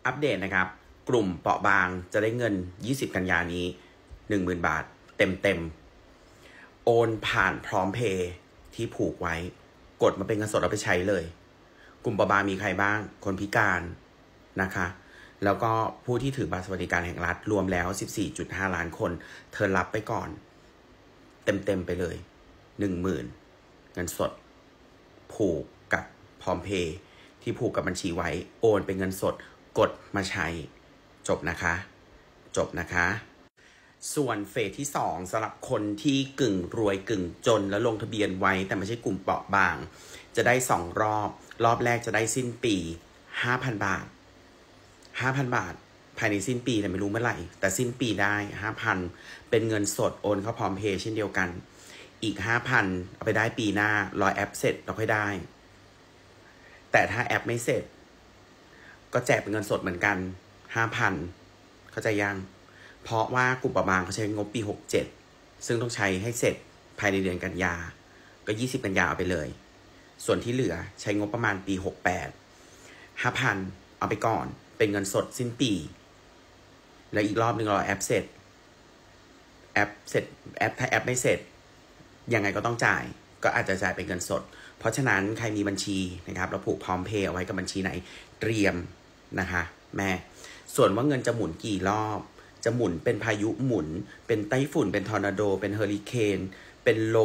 อัปเดตนะครับกลุ่มเปราะบางจะได้เงิน20กันยานี้ 10,000 บาทเต็มโอนผ่านพร้อมเพย์ที่ผูกไว้กดมาเป็นเงินสดเอาไปใช้เลยกลุ่มเปราะบางมีใครบ้างคนพิการนะคะแล้วก็ผู้ที่ถือบัตรสวัสดิการแห่งรัฐรวมแล้ว 14.5 ล้านคนเธอรับไปก่อนเต็มไปเลย 10,000 เงินสดผูกกับพร้อมเพย์ที่ผูกกับบัญชีไว้โอนเป็นเงินสดกดมาใช้จบนะคะส่วนเฟสที่2สำหรับคนที่กึ่งรวยกึ่งจนแล้วลงทะเบียนไว้แต่ไม่ใช่กลุ่มเปราะบางจะได้2รอบแรกจะได้สิ้นปี 5,000 บาท 5,000 บาทภายในสิ้นปีแต่ไม่รู้เมื่อไหร่แต่สิ้นปีได้ 5,000 เป็นเงินสดโอนเข้าพร้อมเพย์เช่นเดียวกันอีก 5,000 เอาไปได้ปีหน้ารอแอปเสร็จเราค่อยได้แต่ถ้าแอปไม่เสร็จก็แจกเป็นเงินสดเหมือนกัน 5,000 เข้าใจยังเพราะว่ากลุ่มเปราะบางเขาใช้งบปี67ซึ่งต้องใช้ให้เสร็จภายในเดือนกันยาก็20กันยาเอาไปเลยส่วนที่เหลือใช้งบประมาณปี68 5,000 เอาไปก่อนเป็นเงินสดสิ้นปีแล้วอีกรอบนึงรอแอปเสร็จถ้าแอปไม่เสร็จยังไงก็ต้องจ่ายก็อาจจะจ่ายเป็นเงินสดเพราะฉะนั้นใครมีบัญชีนะครับเราผูกพร้อมเพย์เอาไว้กับบัญชีไหนเตรียมนะคะแม่ส่วนว่าเงินจะหมุนกี่รอบจะหมุนเป็นพายุหมุนเป็นไต้ฝุ่นเป็นทอร์นาโดเป็นเฮอริเคนเป็นล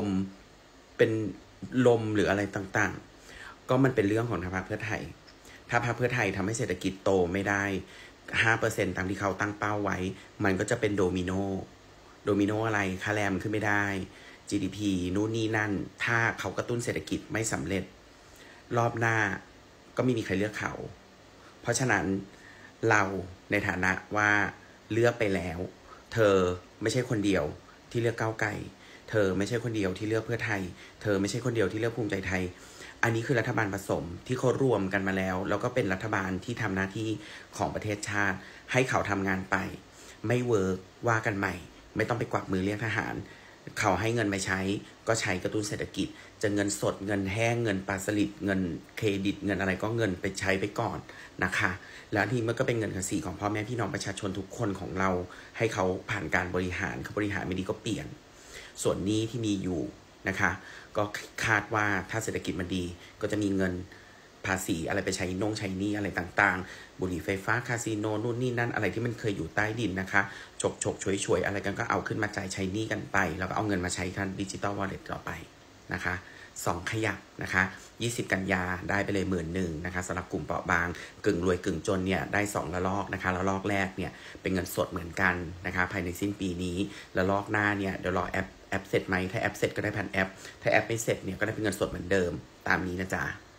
มหรืออะไรต่างๆก็มันเป็นเรื่องของทางพรรคเพื่อไทยถ้าพรรคเพื่อไทยทำให้เศรษฐกิจโตไม่ได้ 5% ตามที่เขาตั้งเป้าไว้มันก็จะเป็นโดมิโนอะไรค่าแรงมันขึ้นไม่ได้ GDP นู่นนี่นั่นถ้าเขากระตุ้นเศรษฐกิจไม่สำเร็จรอบหน้าก็ไม่มีใครเลือกเขาเพราะฉะนั้นเราในฐานะว่าเลือกไปแล้วเธอไม่ใช่คนเดียวที่เลือกก้าวไกลเธอไม่ใช่คนเดียวที่เลือกเพื่อไทยเธอไม่ใช่คนเดียวที่เลือกภูมิใจไทยอันนี้คือรัฐบาลผสมที่เขารวมกันมาแล้วแล้วก็เป็นรัฐบาลที่ทำหน้าที่ของประเทศชาติให้เขาทำงานไปไม่เวิร์กว่ากันใหม่ไม่ต้องไปกวักมือเรียกทหารเขาให้เงินมาใช้ก็ใช้กระตุ้นเศรษฐกิจจะเงินสดเงินแห้งเงินปลาสลิดเงินเครดิตเงินอะไรก็เงินไปใช้ไปก่อนนะคะแล้วทีมันก็เป็นเงินภาษีของพ่อแม่พี่น้องประชาชนทุกคนของเราให้เขาผ่านการบริหารเขาบริหารไม่ดีก็เปลี่ยนส่วนหนี้ที่มีอยู่นะคะก็คาดว่าถ้าเศรษฐกิจมันดีก็จะมีเงินภาษีอะไรไปใช้หนี้อะไรต่างๆบุหรี่ไฟฟ้าคาสิโนนู่นนี่นั่นอะไรที่มันเคยอยู่ใต้ดินนะคะฉกช่วยอะไรกันก็เอาขึ้นมาจ่ายใช้หนี้กันไปแล้วก็เอาเงินมาใช้กันดิจิตอลวอลเล็ตต่อไปนะคะ2ขยักนะคะ20กันยาได้ไปเลย 11,000 นะคะสำหรับกลุ่มเปราะบางกึ่งรวยกึ่งจนเนี่ยได้2ระลอกนะคะระลอกแรกเนี่ยเป็นเงินสดเหมือนกันนะคะภายในสิ้นปีนี้ระลอกหน้าเนี่ยเดี๋ยวรอแอปเสร็จไหมถ้าแอปเสร็จก็ได้ผ่านแอปถ้าแอปไม่เสร็จเนี่ยก็ได้เป็นเงินสดเหมือนเดิมตามนี้นะจ๊ะ